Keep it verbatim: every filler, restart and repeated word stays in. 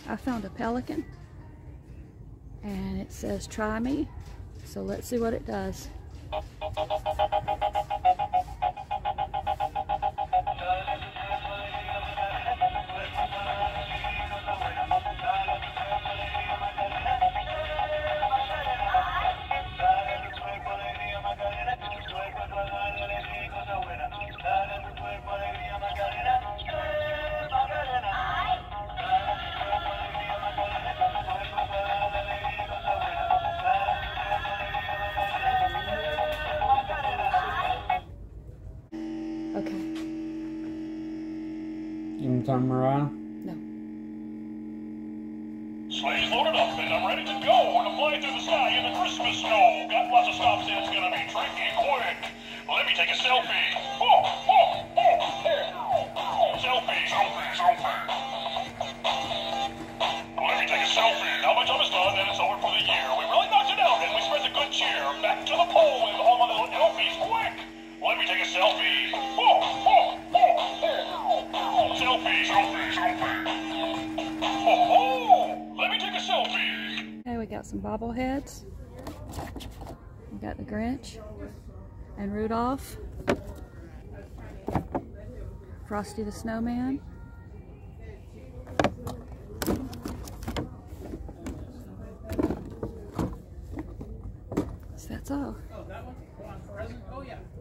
I found a pelican and it says try me, so let's see what it does. Okay. You want to turn them around? No. Sleigh's loaded up and I'm ready to go to fly through the sky in the Christmas snow. Got lots of stops and it's gonna be tricky quick. Let me take a selfie. Oh, oh, oh, oh. Selfie, selfie, selfie. Let me take a selfie. Now my job is done and it's over for the year. We really knocked it out and we spread the good cheer. Back to the pole with all my little elfies, quick. Let me take a selfie. Oh, oh, oh, oh. Selfie, selfie, selfie. Oh, oh. Let me take a selfie. Okay, we got some bobbleheads. We got the Grinch and Rudolph, Frosty the Snowman, so that's all. Oh, that one? On present? Oh, yeah.